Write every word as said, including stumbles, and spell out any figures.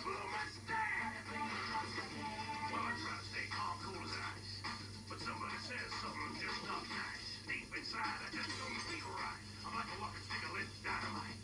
blew my stack. Well, I try to stay calm, cool as ice. But somebody says something just not nice. Deep inside, I just don't feel right. I'm like a walking stick of lit dynamite.